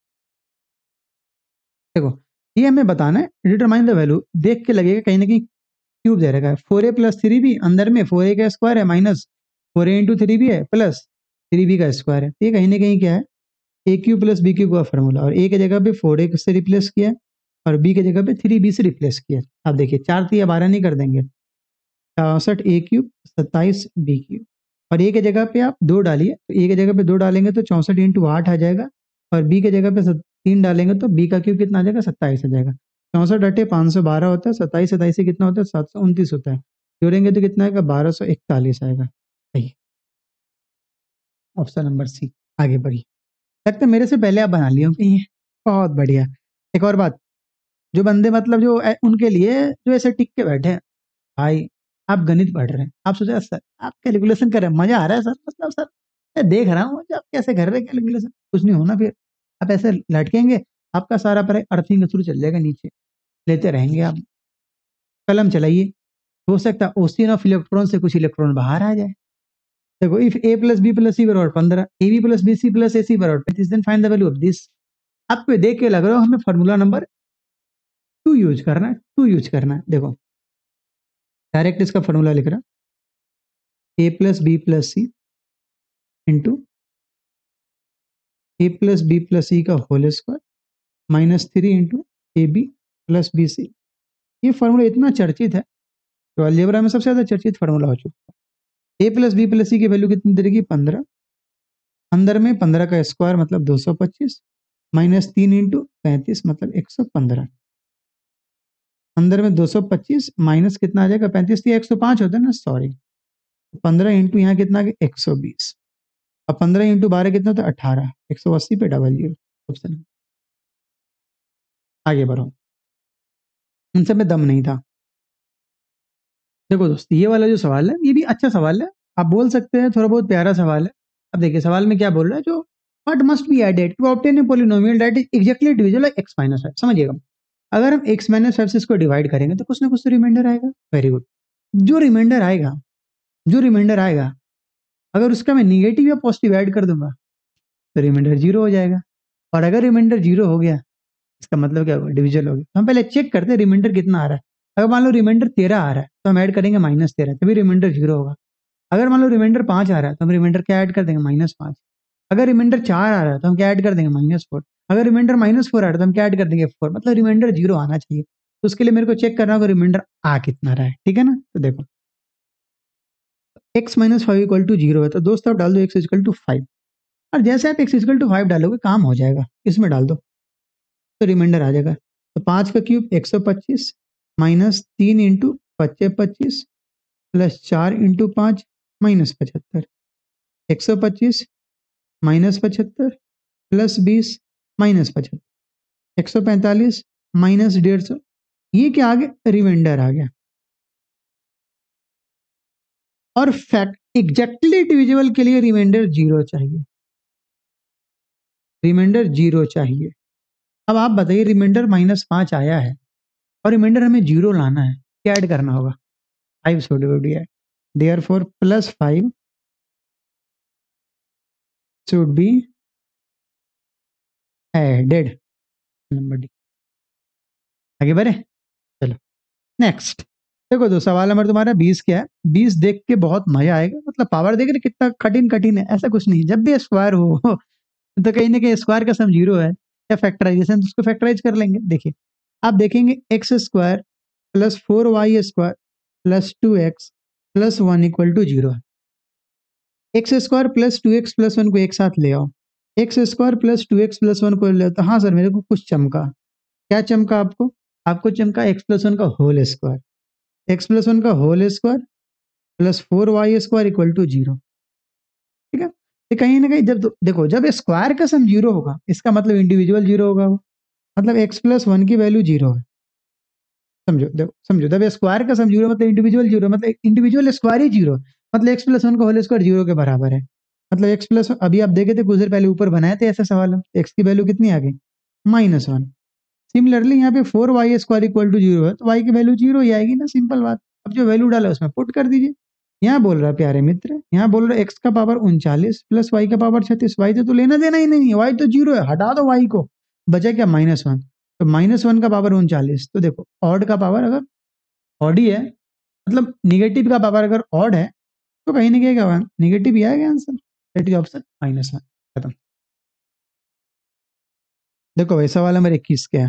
देखो ये हमें बताना है, डिटरमाइन द वैल्यू, देख के लगेगा कहीं ना कहीं क्यूब दे रखा है, four a plus three b, अंदर में फोर ए का स्क्वायर है minus four a into three b है प्लस थ्री बी का स्क्वायर है। ये कहीं ना कहीं क्या है, ए क्यू प्लस बी क्यू का फॉर्मूला, और ए की जगह पे फोर ए से रिप्लेस किया और बी की जगह पे थ्री बी से रिप्लेस किया। अब देखिए चार तीन बारह नहीं कर देंगे, चौसठ ए क्यूब सत्ताईस बी क्यूब, और ए की जगह पे आप दो डालिए, तो ए की जगह पे दो डालेंगे तो चौसठ इंटू आठ आ जाएगा, और बी की जगह पे तीन डालेंगे तो बी का क्यूब कितना आ जाएगा, सत्ताईस आ जाएगा। चौसठ अट्ठे पाँच सौ बारह होता है, सत्ताईस सत्ताईस से कितना होता है, सात सौ उनतीस होता है, जोड़ेंगे तो कितना आएगा, बारह सौ इकतालीस आएगा। सही, ऑप्शन नंबर सी। आगे बढ़िए, लगता है मेरे से पहले आप बना लिए हो कहीं, बहुत बढ़िया। एक और बात, जो बंदे मतलब जो ए- उनके लिए जो ऐसे टिक के बैठे हैं, भाई आप गणित पढ़ रहे हैं, आप सोचे सर आप कैलकुलेशन कर रहे हैं, मजा आ रहा है सर, मतलब सर मैं देख रहा हूँ कि आप कैसे कर रहे हैं कैलकुलेशन, कुछ नहीं होना फिर, आप ऐसे लटकेंगे, आपका सारा पर अर्थिंग के थ्रू चल जाएगा नीचे, लेते रहेंगे आप। कलम चलाइए, हो सकता है ओसियन ऑफ इलेक्ट्रॉन से कुछ इलेक्ट्रॉन बाहर आ जाए। देखो if A plus B plus c बराबर पंद्रह, a B plus B C plus A c बराबर पैंतीस, then find the value of this. आपको देख के लग रहा हो हमें फॉर्मूला नंबर टू यूज करना है, टू यूज करना है। देखो डायरेक्ट इसका फॉर्मूला लिख रहा, a plus B plus C into A plus B plus सी का whole square minus three into A B plus B c. ये फॉर्मूला इतना चर्चित है, तो अलजेब्रा में सबसे ज्यादा चर्चित फॉर्मूला हो चुका है। ए प्लस बी प्लस सी की वैल्यू कितनी देगी, पंद्रह, अंदर में पंद्रह का स्क्वायर मतलब दो सौ पच्चीस, माइनस तीन इंटू पैंतीस मतलब एक सौ पंद्रह। अंदर में दो सौ पच्चीस माइनस कितना आ जाएगा पैंतीस, एक सौ पाँच होता है ना, सॉरी। पंद्रह इंटू यहाँ कितना आ गया एक सौ बीस। अब पंद्रह इंटू बारह कितना होता है अठारह, एक सौ अस्सी पे डबल जीरो ऑप्शन। आगे बढ़ो, उन सब में दम नहीं था। देखो दोस्त, ये वाला जो सवाल है ये भी अच्छा सवाल है, आप बोल सकते हैं थोड़ा बहुत प्यारा सवाल है। अब देखिए सवाल में क्या बोल रहा है, जो what must be added to obtain a polynomial that is exactly divisible by x minus five. समझिएगा, अगर हम x माइनस फाइव से इसको डिवाइड करेंगे तो कुछ ना कुछ तो रिमाइंडर आएगा। Very good. जो रिमाइंडर आएगा, जो रिमाइंडर आएगा अगर उसका मैं निगेटिव या पॉजिटिव ऐड कर दूंगा तो रिमाइंडर जीरो हो जाएगा। और अगर रिमाइंडर जीरो हो गया इसका मतलब क्या होगा, डिविजल हो गया। तो हम पहले चेक करते हैं रिमाइंडर कितना आ रहा है। अगर मान लो रिमाइंडर तेरह आ रहा है तो हम ऐड करेंगे माइनस तेरह, तभी रिमाइंडर जीरो होगा। अगर मान लो रिमाइंडर पाँच आ रहा है तो हम रिमाइंडर क्या ऐड कर देंगे, माइनस पाँच। अगर रिमाइंडर चार आ रहा है तो हम क्या ऐड कर देंगे, माइनस फोर। अगर रिमाइंडर माइनस फोर आ रहा है तो हम क्या ऐड कर देंगे, फोर। मतलब रिमाइंडर जीरो आना चाहिए। तो उसके लिए मेरे को चेक करना होगा रिमाइंडर आ कितना रहा है, ठीक है ना। तो देखो x minus five equal to zero है, तो दोस्तों आप डाल दो एक्स इक्वल टू फाइव। और जैसे आप एक्स इक्वल टू फाइव डालोगे काम हो जाएगा, इसमें डाल दो तो रिमाइंडर आ जाएगा। तो पाँच का क्यूब एक सौ पच्चीस माइनस तीन इंटू पच्चे पच्चीस प्लस चार इंटू पाँच माइनस पचहत्तर। एक सौ पच्चीस माइनस पचहत्तर प्लस बीस माइनस पचहत्तर। एक सौ पैंतालीस माइनस डेढ़ सौ, ये क्या आ गया, रिमाइंडर आ गया। और फैक्ट एग्जैक्टली डिविजिबल के लिए रिमाइंडर जीरो चाहिए, रिमाइंडर जीरो चाहिए। अब आप बताइए रिमाइंडर माइनस पाँच आया है और रिमाइंडर हमें जीरो लाना है, क्या ऐड करना होगा, five should be add. Therefore plus five should be added. Number D. आगे बढ़े, चलो नेक्स्ट। देखो दो सवाल नंबर तुम्हारा बीस क्या है। बीस देख के बहुत मजा आएगा, मतलब पावर देख रहे कितना कठिन कठिन है, ऐसा कुछ नहीं। जब भी स्क्वायर हो तो कहीं ना कहीं स्क्वायर का सम जीरो है या फैक्टराइजेशन, तो उसको फैक्टराइज कर लेंगे। देखिए आप देखेंगे x square plus four y square plus two x plus one equal to zero है। X square plus two x plus one को एक साथ ले आओ, x square plus two x plus one को ले आओ। तो हाँ सर मेरे को कुछ चमका, क्या चमका आपको, आपको चमका एक्स प्लस वन का whole square. X plus one का whole square plus four y square equal to zero, ठीक है। तो कहीं ना कहीं जब दो- देखो जब स्क्वायर का सम जीरो होगा इसका मतलब इंडिविजुअल जीरो होगा वो, मतलब एक्स प्लस वन की वैल्यू जीरो है। समझो, देखो समझो, जब स्क्वायर का सम जीरो मतलब इंडिविजुअल जीरो, मतलब इंडिविजुअल स्क्वायर ही जीरो, मतलब एक्स प्लस वन का होल स्क्वायर जीरो के बराबर है। मतलब एक्स प्लस, अभी आप देखे थे कुछ देर पहले ऊपर बनाए थे ऐसा सवाल, एक्स की वैल्यू कितनी आ गई, माइनस वन। सिमिलरली यहाँ पे four y square equal to zero है तो वाई की वैल्यू जीरो ही आएगी ना, सिंपल बात। अब जो वैल्यू डाला उसमें पुट कर दीजिए। यहाँ बोल रहा है प्यारे मित्र, यहाँ बोल रहा है एक्स का पावर उनचालीस प्लस वाई का पावर छत्तीस। वाई से तो लेना देना ही नहीं है, वाई तो जीरो है, हटा दो वाई को, बचा क्या माइनस वन। तो माइनस वन का पावर उनचालीस, तो देखो ऑड का पावर अगर ऑड ही है, मतलब निगेटिव का पावर अगर ऑड है तो कहीं ना कहीं क्या निगेटिव ही आएगा answer. That is option minus one. खत्म। देखो वैसा वाला मेरे इक्कीस क्या है,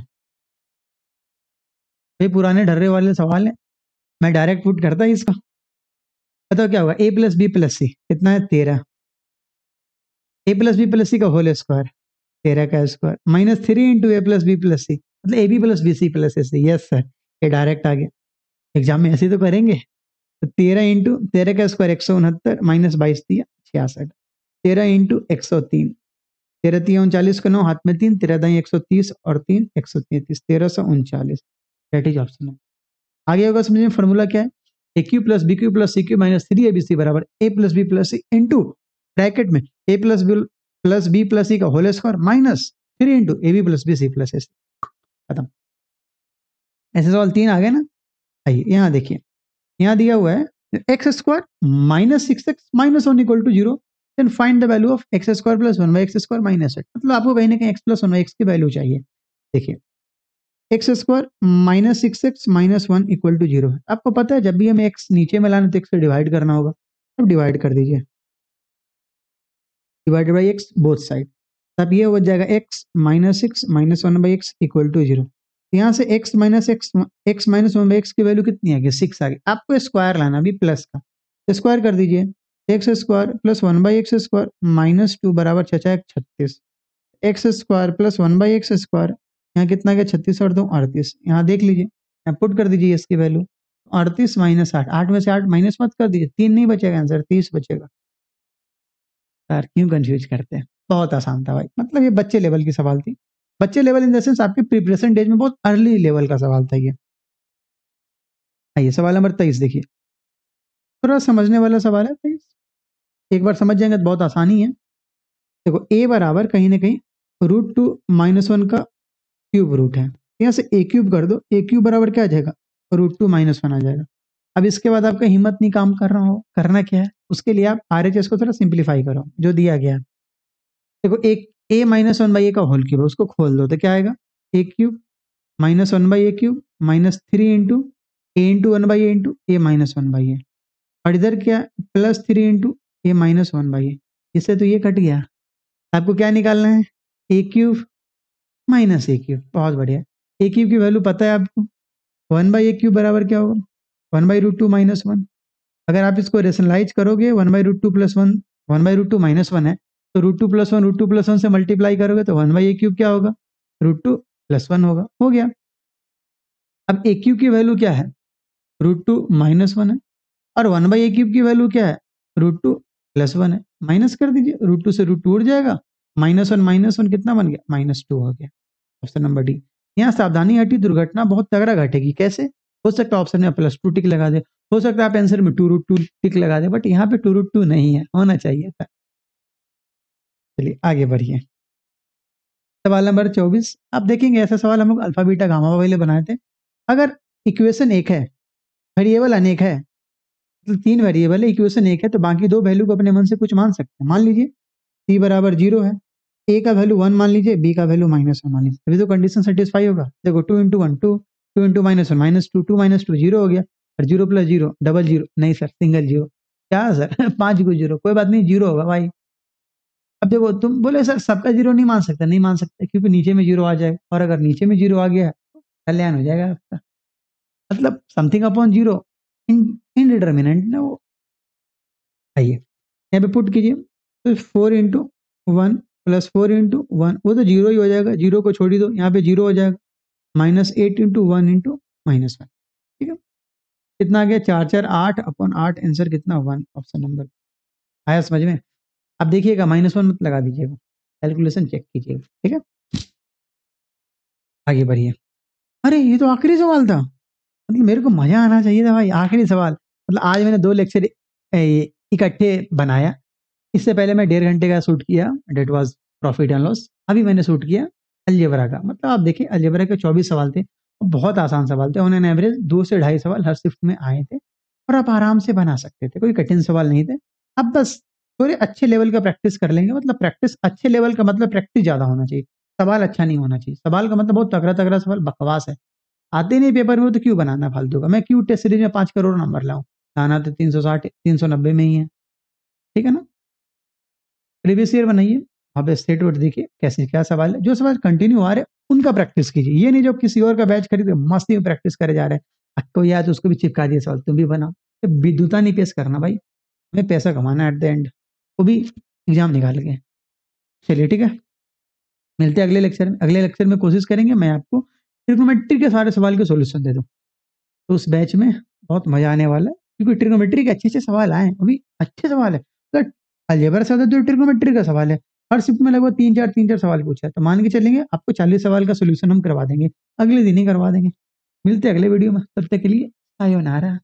ये पुराने डर्रे वाले सवाल है, मैं डायरेक्ट पुट करता ही इसका। बताओ क्या होगा, A plus B plus C कितना है, तेरह। ए प्लस बी प्लस सी का होल स्क्वायर, तेरह का स्क्वायर माइनस थ्री इंटू ए प्लस बी प्लस सी, मतलब A B plus B C plus A C. Yes sir, ये डायरेक्ट आ गया। एग्जाम में ऐसे ही तो करेंगे। तो तेरह इंटू तेरह का स्क्वायर एक सौ उनहत्तर माइनस बाईस दिया छियासठ। तेरह इंटू एक सौ तीन, तेरह तीन उनचालीस का नौ हाथ में तीन, तेरह दाई एक सौ तीस और तीन एक सौ तैंतीस, तेरह सौ उनचालीस। That is option. आगे होगा समझिए फॉर्मूला क्या है, ए cube plus B cube plus C cube minus three A B C बराबर A plus B plus C into bracket में A plus B plus B plus सी का whole square minus three into A B plus B C plus S. खत्म। ऐसे सवाल तीन आ गए ना। आइए यहाँ देखिए, यहाँ दिया हुआ है x square minus six x minus one equal to zero, then find the value of x square plus one by x square minus eight. मतलब आपको कहीं ना कहीं x plus one by x की वैल्यू चाहिए। देखिए x square minus six x minus one equal to zero है। आपको पता है जब भी हमें एक्स नीचे में लाना तो एक्स से डिवाइड करना होगा, अब डिवाइड कर दीजिए, divided by x both side. तब ये हो जाएगा x minus six minus one by x equal to zero. यहाँ से x minus x x minus one by x की वैल्यू कितनी आ गई, सिक्स आ गई। आपको स्क्वायर लाना अभी प्लस का, स्क्वायर कर दीजिए, x square plus one by x square minus two बराबर छचा एक छत्तीस। X square plus one by x square, यहाँ कितना गया छत्तीस और दो अड़तीस। यहाँ देख लीजिए पुट कर दीजिए इसकी वैल्यू, अड़तीस माइनस आठ, आठ में से आठ माइनस मत कर दीजिए, तीन नहीं बचेगा आंसर, तीस बचेगा। यार क्यों कंफ्यूज करते हैं, बहुत आसान था भाई, मतलब ये बच्चे लेवल की सवाल थी। बच्चे लेवल इन द सेंस आपके प्रिपरेशन डेज में बहुत अर्ली लेवल का सवाल था ये। आइए सवाल नंबर तेईस देखिए, थोड़ा समझने वाला सवाल है तेईस, एक बार समझ जाएंगे तो बहुत आसानी है। देखो ए बराबर कहीं ना कहीं रूट टू माइनस वन का क्यूब रूट है, यहाँ से ए क्यूब कर दो, ए क्यूब बराबर क्या आ जाएगा, रूट टू माइनस वन आ जाएगा। अब इसके बाद आपका हिम्मत नहीं काम कर रहा हो, करना क्या है, उसके लिए आप आरएचएस को थोड़ा सिंप्लीफाई करो, जो दिया गया है। देखो एक A minus one by A का होल क्यूब है, उसको खोल दो तो क्या आएगा, A cube minus one by A cube minus three into A into one by A into A minus one by A, और इधर क्या plus three into A minus one by A, इससे तो ये कट गया। आपको क्या निकालना है, ए क्यूब माइनस ए क्यूब, बहुत बढ़िया। ए क्यूब की वैल्यू पता है आपको, वन बाई ए क्यूब बराबर क्या होगा, one by root two minus one. अगर आप इसको रेशनलाइज करोगे, one by root two plus one, one by root two minus one है, तो root two plus one root two plus one से मल्टीप्लाई करोगे तो वन बाई ए क्यूब क्या होगा, रूट टू प्लस वन होगा, हो गया। अब ए क्यूब की वैल्यू क्या है, रूट टू माइनस वन है, और वन बाई ए क्यूब की वैल्यू क्या है, रूट टू प्लस वन है, माइनस कर दीजिए, रूट टू से रूट टू उड़ जाएगा, माइनस वन माइनस वन कितना बन गया, माइनस टू हो गया। Option number D. यहाँ सावधानी हटी, दुर्घटना बहुत तगड़ा घटेगी, कैसे, हो सकता है ऑप्शन में प्लस टू टिक लगा दे, हो सकता है आप आंसर में टू रूट टू टिक लगा दे, बट यहाँ पे टू रूट टू नहीं है, होना चाहिए था। चलिए आगे बढ़िए, सवाल नंबर चौबीस, आप देखेंगे ऐसा सवाल हम लोग अल्फा बीटा गामा वाले बनाए थे। अगर इक्वेशन एक है, वेरिएबल अनेक है, तो तीन वेरिएबल है, इक्वेशन एक है, तो बाकी दो वैल्यू को अपने मन से कुछ मान सकते हैं। मान लीजिए सी बराबर जीरो है, ए का वैल्यू वन मान लीजिए, बी का वैल्यू माइनस वन मान लीजिए, अभी तो कंडीशन सेटिस्फाई होगा। देखो two into one two, two into minus one minus two, two minus two zero हो गया, और zero plus zero double zero, नहीं सर सिंगल जीरो, क्या सर पांच को जीरो, कोई बात नहीं जीरो होगा भाई। अब देखो तुम बोले सर सबका जीरो नहीं मान सकता, नहीं मान सकता क्योंकि नीचे में जीरो आ जाएगा, और अगर नीचे में जीरो आ गया तो कल्याण हो जाएगा आपका, मतलब समथिंग अपॉन जीरो इनडिटर्मिनेंट ना वो। आइए यहाँ पे पुट कीजिए, तो four into one plus four into one, वो तो जीरो ही हो जाएगा, जीरो को छोड़ दो, यहाँ पे जीरो हो जाएगा, minus eight into one into minus one, ठीक है। कितना आ गया, चार चार आठ अपॉन आठ, आंसर कितना, वन, ऑप्शन नंबर आया समझ में। अब देखिएगा माइनस वन मत लगा दीजिएगा, कैलकुलेशन चेक कीजिएगा, ठीक है। आगे बढ़िए, अरे ये तो आखिरी सवाल था, मतलब मेरे को मजा आना चाहिए था भाई, आखिरी सवाल, मतलब आज मैंने दो लेक्चर इकट्ठे बनाया, इससे पहले मैं डेढ़ घंटे का शूट किया, that was profit and loss, अभी मैंने शूट किया अलजेब्रा का, मतलब आप देखिए अलजेब्रा के चौबीस सवाल थे, बहुत आसान सवाल थे, उन्होंने एवरेज दो से ढाई सवाल हर शिफ्ट में आए थे, और आप आराम से बना सकते थे, कोई कठिन सवाल नहीं थे। अब बस थोड़े अच्छे लेवल का प्रैक्टिस कर लेंगे, मतलब प्रैक्टिस अच्छे लेवल का मतलब प्रैक्टिस ज्यादा होना चाहिए, सवाल अच्छा नहीं होना चाहिए, सवाल का मतलब बहुत तगड़ा तगड़ा सवाल बकवास है, आते नहीं पेपर में, तो क्यों बनाना फालतू का, मैं क्यों टेस्ट सीरीज में पांच करोड़ नंबर लाऊं, लाना तो तीन सौ साठ तीन सौ नब्बे में ही है, ठीक है ना। प्रीवियस ईयर बनाइए, वहाँ पे स्टेट बोर्ड देखिए कैसे क्या सवाल है, जो सवाल कंटिन्यू आ रहे हैं उनका प्रैक्टिस कीजिए, ये नहीं जो किसी और का बैच खरीदे मस्ती में प्रैक्टिस करे जा रहे हैं, कोई आया तो उसको भी चिपका दिया सवाल, तुम भी बनाओ, विद्युता नहीं पेश करना भाई, हमें पैसा कमाना एट द एंड, वो भी एग्जाम निकाल के। चलिए ठीक है, मिलते हैं अगले लेक्चर में, अगले लेक्चर में कोशिश करेंगे मैं आपको ट्रिग्नोमेट्री के सारे सवाल के सोल्यूशन दे दूं, तो उस बैच में बहुत मजा आने वाला है, क्योंकि ट्रिग्नोमेट्री के अच्छे अच्छे सवाल आए, वो भी अच्छे सवाल है, तो अलजेब्रा से ज्यादा जो ट्रिग्नोमेट्री का सवाल है, हर शिफ्ट में लगभग तीन चार तीन चार सवाल पूछा है, तो मान के चलेंगे आपको चालीस सवाल का सोल्यूशन हम करवा देंगे, अगले दिन ही करवा देंगे। मिलते हैं अगले वीडियो में, तब तक के लिए सायोनारा।